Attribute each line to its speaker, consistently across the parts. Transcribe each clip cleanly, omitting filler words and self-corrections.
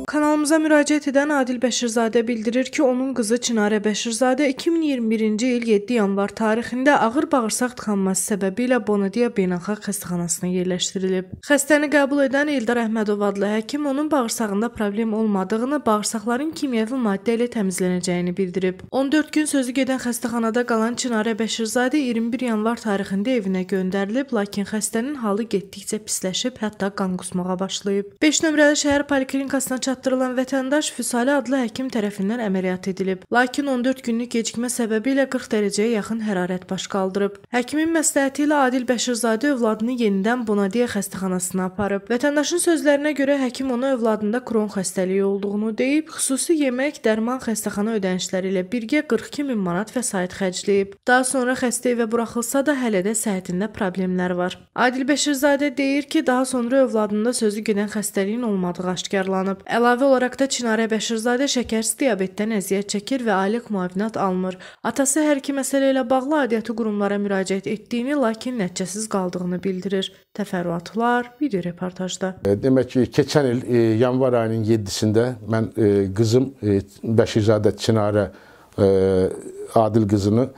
Speaker 1: Kanalımıza müraciət edən Adil Bəşirzadə bildirir ki, onun qızı Çinarə Bəşirzadə 2021-ci il 7 yanvar tarixində ağır bağırsaq tıxanması səbəbilə Bonadia Beynəlxalq Xəstəxanasına yerləşdirilib. Xəstəni qəbul edən Eldar Əhmədov adlı həkim onun bağırsağında problem olmadığını, bağırsaqların kimyəvi maddə ilə təmizlənəcəyini bildirib. 14 gün sözü gedən xəstəxanada qalan Çinarə Bəşirzadə 21 yanvar tarixində evinə göndərilib, lakin xəstənin halı getdikcə pisləşib, hətta qan qusmağa başlayıb. 5 nömrəli şəhər poliklinikasına çatdırılan vətəndaş Füsali adlı həkim tərəfindən əməliyyat edilib. Lakin 14 günlük gecikmə səbəbi ilə 40 dərəcəyə yaxın hərarət baş qaldırıb. Həkimin məsləhəti ilə Adil Bəşirzadə övladını yenidən Bonadia xəstəxanasına aparıb. Vətəndaşın sözlərinə görə həkim ona övladında Kron xəstəliyi olduğunu deyib, xüsusi yemək, dərman, xəstəxana ödənişləri ilə birgə 42 min manat vəsait xərcləyib. Daha sonra xəstə evə buraxılsa da hələ də səhhətində problemlər var. Adil Bəşirzadə deyir ki, daha sonra övladında sözü gedən xəstəliyin olmadığı aşkarlanıb. Əlavə olaraq da Çinarə Bəşirzadə şəkərsiz diabetdən əziyyət çəkir və aylıq müavinət almır. Atası hər iki məsələ ilə bağlı aidiyyatı qurumlara müraciət etdiyini, lakin nəticəsiz qaldığını bildirir. Təfərrüatlar video reportajda.
Speaker 2: Demək ki, keçən il yanvar ayının 7-sində mən qızım Bəşirzadə Çinarə Adil qızını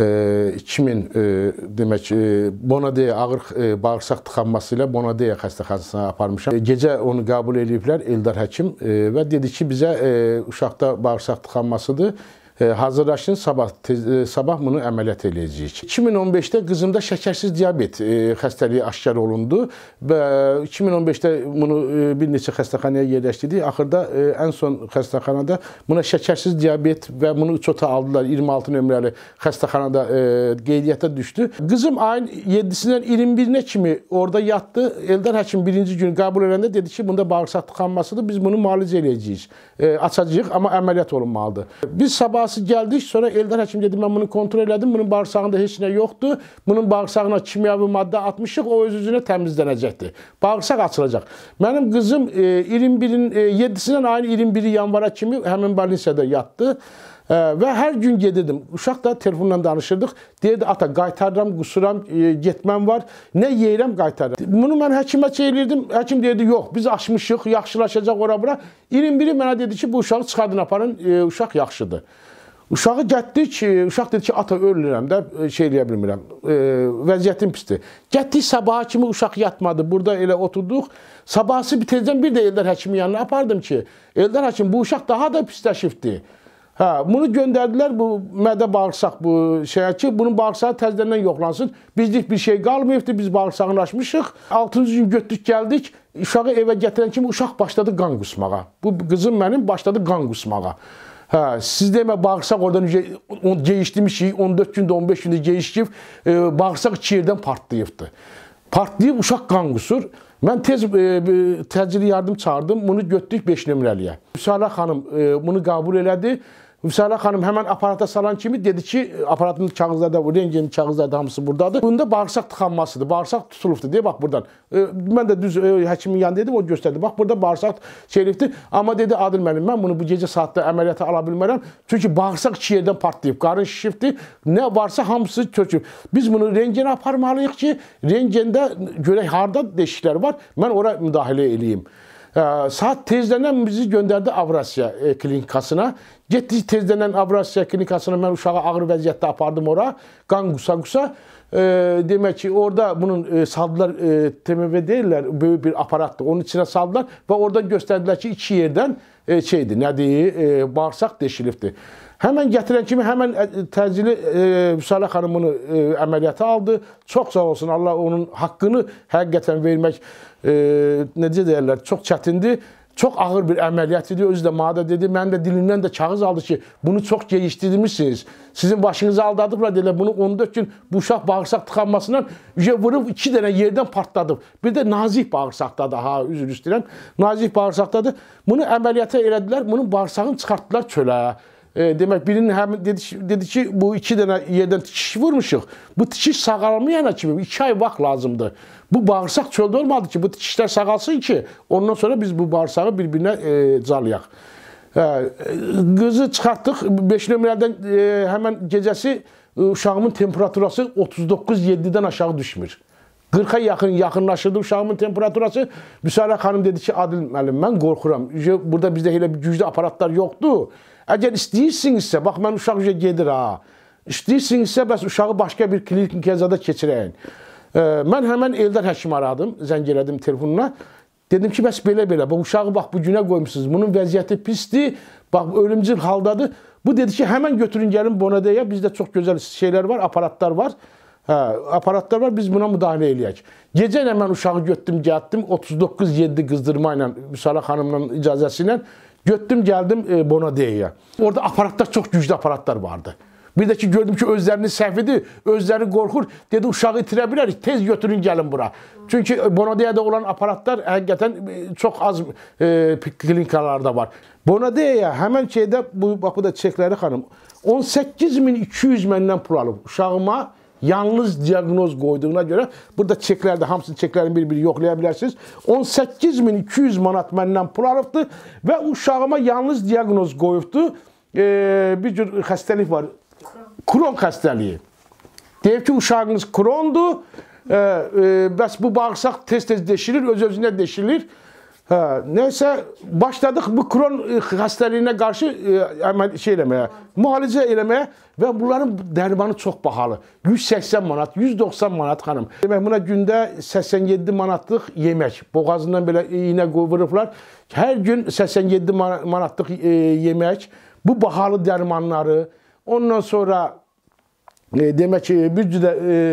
Speaker 2: 2000 demək Bonadia ağır bağırsaq tıxanması ilə Bonadia xəstəxanasına aparmışam. Gecə onu qəbul ediblər Eldar həkim və dedi ki, bizə uşaqda bağırsaq tıxanmasıdır. Hazırlaşın, sabah bunu əməliyyat eləyəcəyik. 2015-də qızımda şəkərsiz diabet xəstəliyi aşkar olundu və 2015-də bunu bir neçə xəstəxanaya yerləşdirdik. Axırda ən son xəstəxanada buna şəkərsiz diabet və bunu çota aldılar. 26 nömrəli xəstəxanada qeydiyyata düşdü. Qızım ayın 7-sindən 21-nə kimi orada yatdı. Eldar həkim birinci gün qəbul edəndə dedi ki, bunda bağırsaq tıxanmasıdır. Biz bunu müalicə eləyəcəyik. Açacağıq, amma əməliyyat olunmalıdır. Biz sabah gəldik, sonra Eldar həkim dedi, mən bunu kontrol elədim, bunun bağırsağında heç nə yoxdur, bunun bağırsağına kimyəvi maddə atmışıq, o öz-özünə təmizlənəcəkdir. Bağırsaq açılacaq. Mənim qızım 21-in 7-sindən ayın 21-i yanvara kimi həmin balnisiyada yatdı və hər gün gedirdim. Uşaq da telefonla danışırdıq. Deyirdi, ata, qaytarıram, qusuram, getməm var, nə yeyirəm, qaytarıram. Bunu mən həkimə çeylirdim, həkim deyirdi, yox, biz aşmışıq, yaxşılaşacaq ora-bura. 21-i mənə dedi ki, bu uşağı çıxardın, aparın, uşaq yaxşıdır. Uşağı gətdik, uşaq dedi ki, ata, ölürəm də, şey eləyə bilmirəm, vəziyyətim pisdir. Gətdik, sabaha kimi uşaq yatmadı, burada elə oturduq. Sabahsı bitəcəm, bir də Eldar həkimin yanına apardım ki, Eldar həkim, bu uşaq daha da pisləşibdir. Bunu göndərdilər, bu mədə bağırsaq bu şeyə ki, bunun bağırsağı təzədən yoxlansın. Bizlik bir şey qalmayıbdır, biz bağırsağını açmışıq. 6-cı gün götdük, gəldik, uşağı evə gətirən kimi uşaq başladı qan qusmağa. Bu qızım mənim başladı qan qusmağa. Siz demə, bağırsaq oradan geyişdirmişik, 14 gündə, 15 gündə geyişdirib, bağırsaq 2 yerdən partlayıbdır. Partlayıb, uşaq qan qusur. Mən tez təcili yardım çağırdım, bunu götdük 5 nömrəliyə. Füsali xanım bunu qəbul elədi. Füsali xanım həmən aparata salan kimi dedi ki, aparatın kağızlarda, rengenin kağızlarda hamısı buradadır. Bunda bağırsaq tıxanmasıdır, bağırsaq tutulubdur deyə, bax buradan. Mən də düz həkimin yanında dedim, o göstərdi. Bax, burada bağırsaq şeylikdir. Amma dedi, Adil müəllim, mən bunu bu gecə saatda əməliyyata ala bilmərəm. Çünki bağırsaq 2 yerdən partlayıb, qarın şişibdir. Nə varsa hamısı köçüb. Biz bunu rengenə aparmalıyıq ki, rengende görək harda deşiklər var, mən ora müdaxilə eləyim. Saat tezlənən bizi göndərdi Avrasiya klinikasına. Getdik tezlənən Avrasiya klinikasına, mən uşağı ağır vəziyyətdə apardım ora, qan qusa-qusa. Demək ki, orada bunun saldılar, TMV deyirlər, böyük bir aparatdır, onun içine saldılar və orada göstərdilər ki, 2 yerdən şeydir, nədir, bağırsaq deşilibdir. Həmən gətirən kimi, həmən təcili Füsali xanım bunu əməliyyata aldı. Çox sağ olsun, Allah onun haqqını həqiqətən vermək, necə deyərlər, çox çətindir. Çox ağır bir əməliyyat idi, özü də mağda dedi. Mən də dilimdən də kağız aldı ki, bunu çox geyişdirmişsiniz. Sizin başınızı aldadıblar, deyirlər, bunu 14 gün bu uşaq bağırsaq tıxanmasından vurub 2 dənə yerdən partladıb. Bir də nazik bağırsaqdadır, üzr istəyirəm, nazik bağırsaqdadır. Bunu əməliyyata elədilər, bunun bağırsağını çıxartdılar çölə. Demək, birinin dedi ki, bu 2 dənə yerdən tikiş vurmuşuq. Bu tikiş sağalmayana kimi 2 ay vaxt lazımdır. Bu bağırsaq çöldə olmadı ki, bu tikişlər sağalsın ki, ondan sonra biz bu bağırsağı bir-birinə calayaq. Qızı çıxartdıq, 5 nömrədən həmən gecəsi uşağımın temperaturası 39-7-dən aşağı düşmür. 40'a yaxınlaşırdı uşağımın temperaturası. Müsaade xanım dedi ki, Adil müəllim, mən qorxuram. Burada bizdə elə bir güclü aparatlar yoxdur. Əgər istəyirsinizsə, bax, mən uşaq gedir ha. İstəyirsinizsə, bəs uşağı başqa bir klinikaya zada keçirəyin. Mən həmən Eldar həkim aradım, zəng elədim telefonuna. Dedim ki, bəs belə-belə, bu uşağı bax, bu günə qoymuşsunuz. Bunun vəziyyəti pisdir, bax, ölümcül haldadır. Bu dedi ki, həmən götürün gəlin Bonadea. Bizdə çox gözəl şeylər var, aparatlar var. Aparatlar var, biz buna müdaxilə eləyək. Gecə ilə mən uşağı götdüm, gəldim, 39-7 qızdırma ilə, Müsalə xanımla icazəsi ilə götdüm, gəldim Bonadea'ya. Orada aparatlar, çox güclü aparatlar vardı. Bir də ki, gördüm ki, özlərinin səhvidir, özləri qorxur. Dedi, uşağı itirə bilərik, tez götürün gəlin bura. Çünki Bonadea'da olan aparatlar həqiqətən çox az klinikalarda var. Bonadea'ya həmən şeydə, bax bu da çekləri xanım, 18.200 məndən pul alıb uşağıma. Yalnız diaqnoz qoyduğuna görə, burada çeklərdə, hamısını çeklərini bir-bir yoxlaya bilərsiniz. 18.200 manat məndən pul alıbdır və uşağıma yalnız diaqnoz qoyubdur. Bir cür xəstəlik var, Kron xəstəliyi. Deyib ki, uşağınız Krondur, bəs bu bağırsaq tez-tez deşilir, öz-özünə deşilir. Neyse, başladıq bu Kron xəstəliyinə qarşı müalicə eləməyə və bunların dərmanı çox bahalı. 180 manat, 190 manat xanım. Demək, buna gündə 87 manatlıq yemək. Boğazından belə iynə vurublar. Hər gün 87 manatlıq yemək. Bu bahalı dərmanları. Ondan sonra demək ki, bir cüdə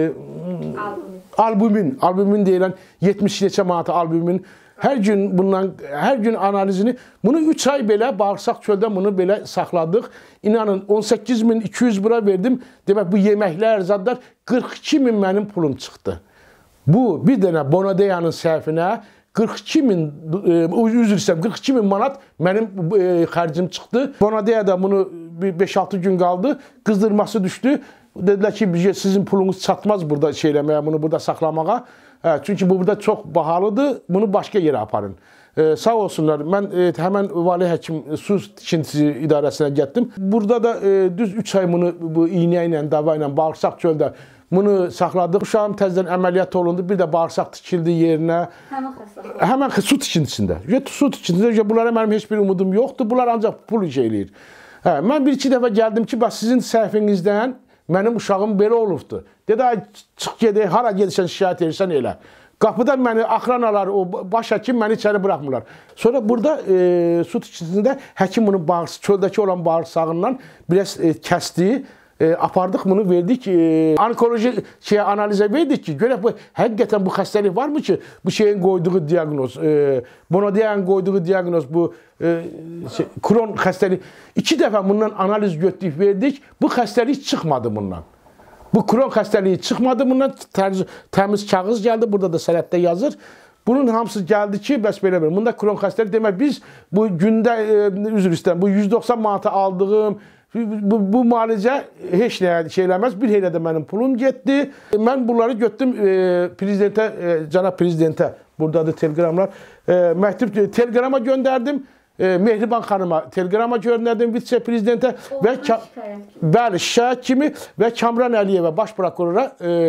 Speaker 2: albumin deyilən 70 neçə manatı albumin. Hər gün analizini, bunu 3 ay belə bağırsaq çöldə bunu belə saxladıq. İnanın, 18.200 bura verdim. Demək, bu yeməklər, zadlar 42.000 mənim pulum çıxdı. Bu, bir dənə Bonadea'nın səhvinə 42.000 manat mənim xərcim çıxdı. Bonadea'da bunu 5-6 gün qaldı, qızdırması düşdü. Dedilər ki, sizin pulunuz çatmaz burada şeyləməyə, bunu burada saxlamağa. Çünki bu burada çox bahalıdır, bunu başqa yerə aparın. Sağ olsunlar, mən həmən Vali Həkim Su Tikintisi İdarəsinə getdim. Burada da düz 3 ay bunu bu iynə ilə, dava ilə, bağırsaq çöldə bunu saxladıq. Uşağım təzədən əməliyyat olundu, bir də bağırsaq tikildi yerinə. Həmən su tikintisində. Su tikintisində, bunlara mənim heç bir umudum yoxdur, bunlar ancaq pul iş eləyir. Mən bir-iki dəfə gəldim ki, sizin səhvinizdən mənim uşağım belə olubdur. Dedi, çıx gedək, hara gedirsən, şikayət edirsən elə. Qapıda məni axranalar, o baş həkim məni içəri buraxmırlar. Sonra burada su tikintisində həkim bunu çöldəki olan bağırsağından biraz kəsdi. Apardıq bunu, verdik, onkoloji analizə verdik ki, görək, həqiqətən bu xəstəlik varmı ki, bu şeyin qoyduğu diaqnoz, Bonadea'nın qoyduğu diaqnoz, bu Kron xəstəlik. 2 dəfə bundan analiz götürüb verdik, bu xəstəlik çıxmadı bundan. Bu Kron xəstəliyi çıxmadı bundan, təmiz kağız gəldi, burada da sənəddə yazır. Bunun hamısı gəldi ki, bəs belə-belə. Bunda Kron xəstəliyi, demək, biz bu gündə, üzr istəyirəm, bu 190 manata aldığım, bu müalicə heç nəyə şey eləməz. Bir elə də mənim pulum getdi. Mən bunları götürdüm prezidentə, cənab prezidentə, buradadır teleqramlar, məktub teleqrama göndərdim. Mehriban xanıma teleqrama göndərdim, vitse-prezidentə və şikayət kimi və Kamran Əliyevə, baş prokurora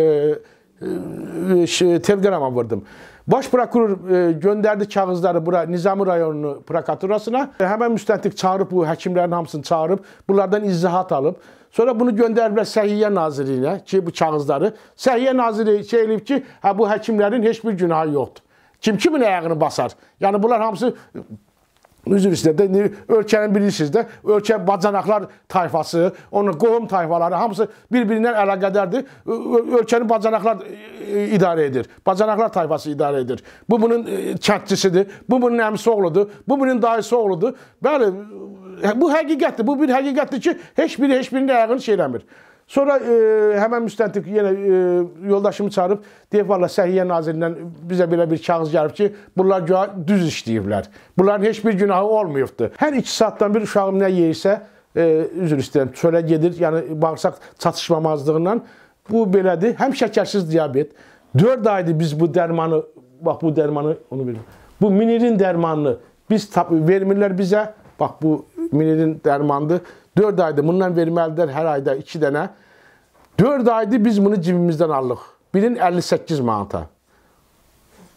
Speaker 2: teleqrama vurdum. Baş prokuror göndərdi kağızları bura Nizami rayonu prokuraturasına. Həmən müstəntiq çağırıb, bu həkimlərin hamısını çağırıb, bunlardan izahat alıb. Sonra bunu göndəriblər Səhiyyə Nazirliyinə ki, bu kağızları. Səhiyyə Naziri şey eləyib ki, bu həkimlərin heç bir günahı yoxdur. Kimin ayağını basar? Yəni bunlar hamısı, üzr istəyirəm, ölkənin bilirsiniz də, ölkə bacanaqlar tayfası, onun qohum tayfaları, hamısı bir-birindən əlaqədardır. Ölkəni bacanaqlar idarə edir, bacanaqlar tayfası idarə edir. Bu bunun kəndçisidir, bu bunun əmisi oğludur, bu bunun dayısı oğludur. Bəli, bu həqiqətdir, bu bir həqiqətdir ki, heç birinin ayağını şey eləmir. Sonra həmən müstəntiq yenə yoldaşımı çağırıb, deyib, valla Səhiyyə Nazirindən bizə belə bir kağız gəlib ki, bunlar düz işləyiblər. Bunların heç bir günahı olmayıbdır. Hər 2 saatdan bir uşağım nə yeyirsə, üzr istəyirəm, çölə gedir, yəni bağırsaq çatışmamazlığından. Bu belədir. Həm şəkərsiz diabet. 4 aydır biz bu dərmanı, bax bu dərmanı, onu verim. Bu Minirin dərmanını biz vermirlər bizə. Bax bu Minirin dərmanıdır. 4 aydır bundan verməlidirlər hər ayda 2 dənə. 4 aydır biz bunu cibimizdən alırıq. Birin 58 manata.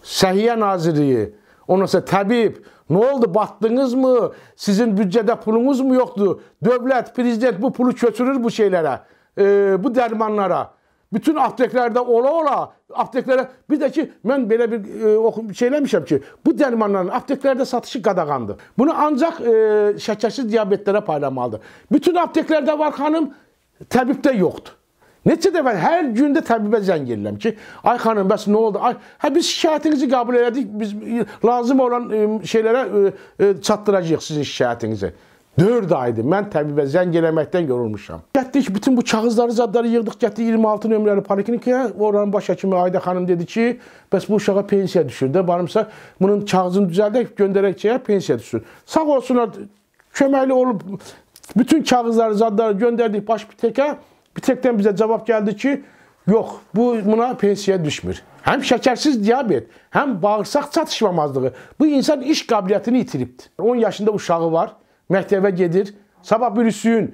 Speaker 2: Səhiyyə Nazirliyi, ondan sonra təbib, ne oldu, battınız mı? Sizin bütçede pulunuz mu yoktu? Devlet, prezident bu pulu götürür bu şeylere, bu dermanlara. Bütün apteklerde ola apteklere, bir de ki ben böyle bir şeylemişim ki bu dermanların apteklerde satışı qadağandır. Bunu ancak şekersiz diyabetlere paylanmalıdır. Bütün apteklerde var hanım, təbibdə yoktu. Neçə dəfə hər gündə təbibə zəng edirəm ki, ay xanım, bəs nə oldu? Ay, biz şikayətinizi qəbul elədik, biz lazım olan şeylərə çatdıracağıq sizin şikayətinizi. 4 aydır mən təbibə zəng eləməkdən yorulmuşam. Getdik, bütün bu kağızları, zadları yığdıq, getdik 26 nömrəli poliklinikaya. Oranın baş həkimi Ayda xanım dedi ki, bəs bu uşağa pensiya düşür də, barımsa bunun kağızını düzəldək, göndərəkçəyə pensiya düşür. Sağ olsunlar, köməkli olub, bütün kağızları, zadları göndərdik baş bitekə. Bir tekten bize cevap geldi ki, yok, buna pensiye düşmür. Hem şekersiz diyabet, hem bağırsak çatışmamazlığı. Bu insan iş kabiliyetini yitiripti. 10 yaşında uşağı var, məktəbə gedir. Sabah bürüsün,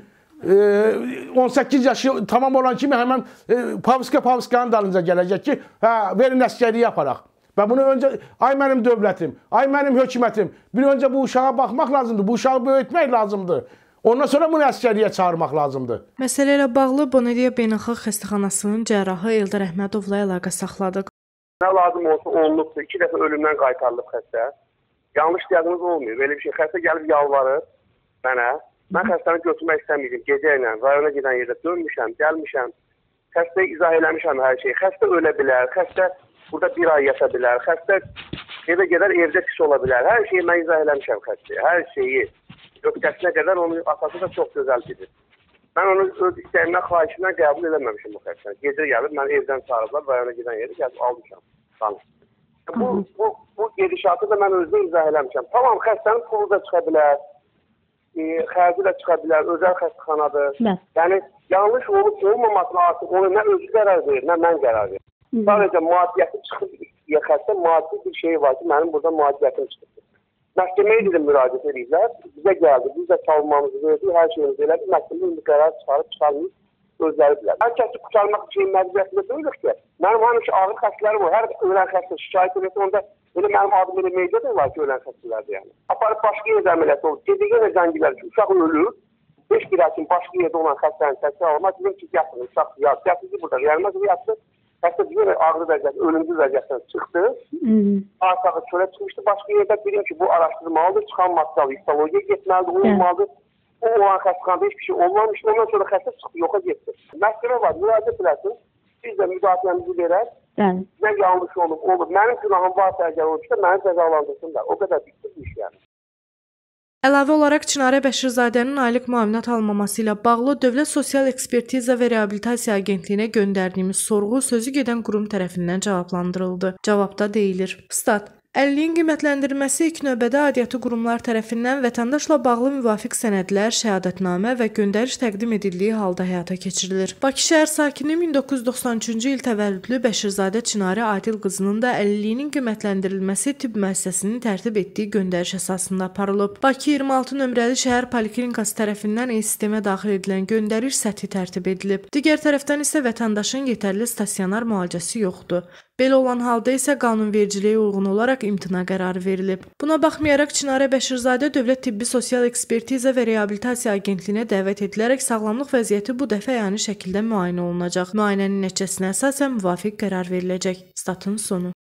Speaker 2: 18 yaşı tamam olan kimi hemen Pavskanın dalınca gelecek ki, verin əskəriyi yaparaq. Və bunu önce, ay mənim dövlətim, ay mənim hökumətim, bir önce bu uşağa baxmaq lazımdır, bu uşağı böyütmək lazımdır. Ondan sonra bunu əskəriyə çağırmaq lazımdır.
Speaker 1: Məsələ ilə bağlı Bonediya Beynəlxalq Xəstəxanasının cərrahı Eldar Əhmədovla əlaqə saxladıq.
Speaker 3: Nə lazım olsa olunubdur. 2 dəfə ölümdən qaytarılıb xəstə. Yanlış diaqnoz olmuyor. Belə bir şey. Xəstə gəlib yalvarır mənə. Mən xəstəni götürmək istəməyəcəm. Gecə ilə rayona gedən yerdə dönmüşəm, gəlmişəm. Xəstəyə izah eləmişəm hər şeyi. Xəstə ölə bilər. Xəstə burada 1 ay yata bilər. Xəstə evə gedər, evdə pis ola bilər. Hər şeyi mən izah eləmişəm xəstəyə. Hər şeyi. Öhdəsinə qədər onun atası da çox gözəl bilir. Mən onu öz istəyimdən, xahişimdən qəbul eləməmişim bu xəstəni. Gecə gəlib, məni evdən çağırıblar, rayona gedən yeri gəlib almışam. Bu gedişatı da mən özümə izah eləmişəm. Tamam, xəstənin pulu da çıxa bilər, xərci də çıxa bilər, özəl xəstəxanadır. Yəni, yanlış olmamasına artıq onu nə özü qərar verir, nə mən qərar verir. Sadəcə maddiyyəti çıxıb, xəstə maddi bir şey var ki, mənim burada maddiyyətim çıxıb. Məhkəməyə dedim müraciət edirlər, bizə gəldi, biz də savunmamızı verdik, hər şeyimizi elədik, məhkəmə indi qərar çıxarmayıb özləri bilər. Hər kəsi qurtarmaq için məcburiyyətində deyilir ki, mənim həmişə ağır xəstələrim var, hər ölən xəstə şikayət edirsə, onda elə mənim adım elə meydə var ki, ölən xəstələrdir yəni. Aparıb başqa yerdə əməliyyat olur, gecə yenə zəngilər ki, uşaq ölür, 5 bir həkim başqa yerdə olan xəstənin təsvir almaq, dedim ki, yatın, uşaq yatın, burada gəlməz, yatın. Xəstə yenə ağrı vəziyyəti, ölümcül vəziyyətdən çıxdı. Arsağı çölə çıxmışdı. Başqa yerdə dedim ki, bu araşdırmalıdır, çıxan material histologiyaya getməlidir, olmalıdır. O olan xəstəxanada heç bir şey olmamışdı. Ondan sonra xəstə çıxdı, yoxa getdi. Məhkəmə var, müraciət eləsin. Biz də müdafiəmizi verək. Nə yanlış olur. Mənim günahım varsa əgər olursa, məni cəzalandırsınlar. O qədər bitmiş yəni.
Speaker 1: Əlavə olaraq Çinarə Bəşirzadənin aylıq müavinət almaması ilə bağlı Dövlət Sosial Ekspertiza və Reabilitasiya Agentliyinə göndərdiyimiz sorğu sözü gedən qurum tərəfindən cavablandırıldı. Cavabda deyilir: Stat. Əlilliyin qiymətləndirilməsi ilk növbədə aidiyyatı qurumlar tərəfindən vətəndaşla bağlı müvafiq sənədlər, şəhadətnamə və göndəriş təqdim edildiyi halda həyata keçirilir. Bakı şəhər sakini 1993-cü il təvəllüdlü Bəşirzadə Çinarə Adil qızının da əlilliyinin qiymətləndirilməsi tibb müəssisəsinin tərtib etdiyi göndəriş əsasında aparılıb. Bakı 26 nömrəli şəhər poliklinikası tərəfindən e-sistemə daxil edilən göndəriş səthi tərtib edilib. Digər tərəfdən isə vətəndaşın yetərli stasionar müalicəsi yoxdur. Belə olan halda isə qanunvericiliyə uyğun olaraq imtina qərarı verilib. Buna baxmayaraq Çinarə Bəşirzadə Dövlət Tibbi Sosial Ekspertiza və Reabilitasiya Agentliyinə dəvət edilərək sağlamlıq vəziyyəti bu dəfə əyani şəkildə müayinə olunacaq. Müayinənin nəticəsinə əsasən müvafiq qərar veriləcək. Statın sonu.